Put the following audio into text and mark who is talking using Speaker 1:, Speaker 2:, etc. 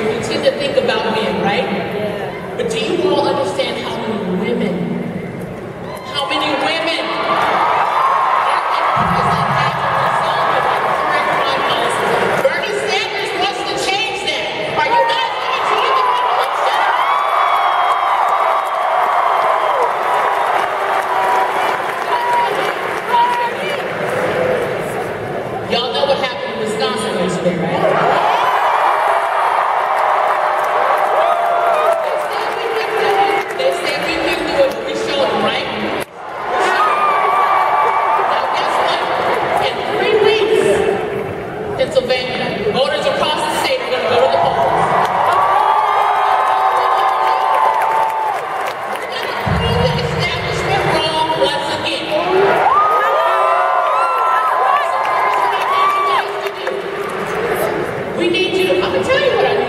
Speaker 1: we tend to think about men, right? Yeah. But do you all understand how many women Bernie Sanders wants to change that. Are you guys going to join the revolution? Y'all know what happened in Wisconsin yesterday, right? They said we can do it. We showed them, right? Now guess what? In 3 weeks, Pennsylvania, voters across the state are going to go to the polls. We're going to prove the establishment wrong once again. So here's what I need you guys to do. We need you to, I'm going to tell you what I need.